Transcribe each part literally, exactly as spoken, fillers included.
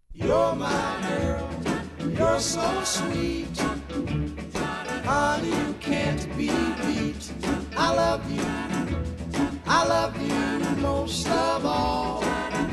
You're my girl, you're so sweet. Honey, you can't be beat. I love you, I love you most of all.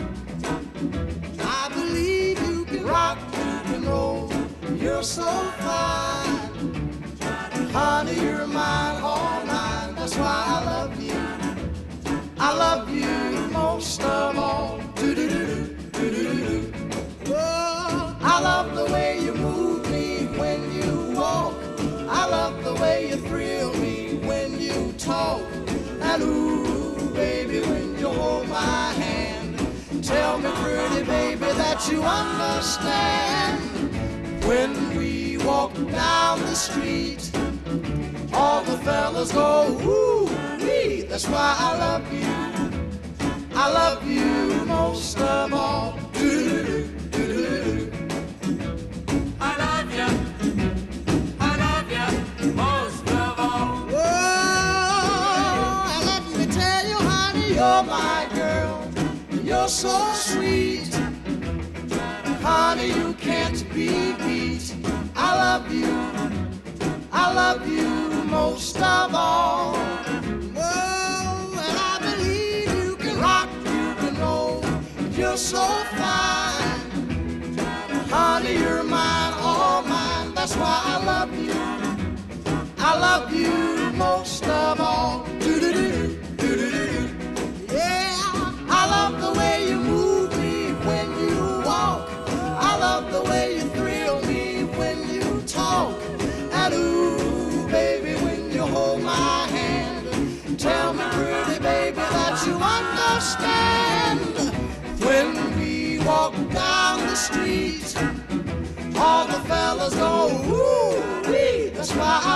I believe you can rock, you can roll. You're so fine. Honey, you're mine, all mine. That's why I love you. I love you most of all. Do-do-do-do, do-do-do-do. Oh, I love the way you move me when you walk. I love the way you thrill me when you talk. And ooh, baby, when you hold my hand, tell me, pretty baby, that you understand. When we walk down the street, all the fellas go, ooh-wee. That's why I love you. I love you most of all. Do-do-do, do-do-do. I love you. I love you most of all. Oh, and let me tell you, honey, you're my girl. You're so sweet. Honey, you can't be beat. I love you. I love you most of all. Oh, and I believe you can rock, you can roll. You're so fine. Honey, you're mine, all mine. That's why I love you. I love you most of all. Do-do-do-do, do-do-do-do. Yeah, I love the way you move me when you walk. I love the way you thrill me when you talk. And ooh, baby, when you hold my hand, tell me, pretty baby, that you understand. When we walk down the street, all the fellas go, ooh-wee. That's why